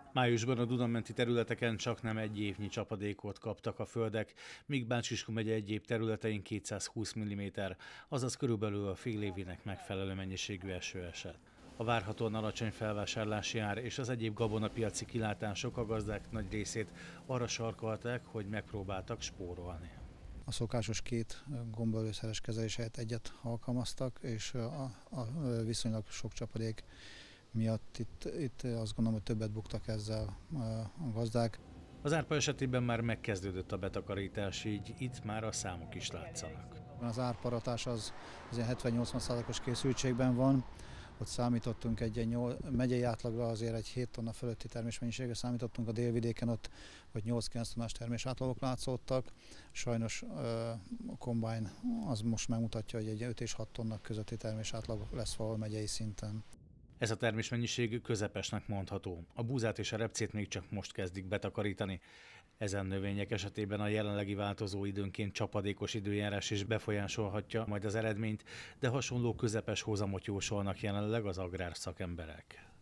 Májusban a Duna-menti területeken csaknem egy évnyi csapadékot kaptak a földek, míg Bács-Kiskun megye egyéb területein 220 mm, azaz körülbelül a fél évének megfelelő mennyiségű eső esett. A várhatóan alacsony felvásárlási ár és az egyéb gabonapiaci kilátások a gazdák nagy részét arra sarkalták, hogy megpróbáltak spórolni. A szokásos két gombaölőszeres kezelés helyett egyet alkalmaztak, és a viszonylag sok csapadék miatt itt azt gondolom, hogy többet buktak ezzel a gazdák. Az árpa esetében már megkezdődött a betakarítás, így itt már a számok is látszanak. Az árparatás az 70-80%-os készültségben van. Ott számítottunk egy megyei átlagra, azért egy 7 tonna fölötti termésmennyiségre számítottunk, a délvidéken ott 8-9 tonnás termésátlagok látszódtak. Sajnos a kombány az most megmutatja, hogy egy 5 és 6 tonna közötti termésátlag lesz valahol megyei szinten. Ez a termésmennyiség közepesnek mondható. A búzát és a repcét még csak most kezdik betakarítani. Ezen növények esetében a jelenlegi változó időnként csapadékos időjárás is befolyásolhatja majd az eredményt, de hasonló közepes hozamot jósolnak jelenleg az agrárszakemberek.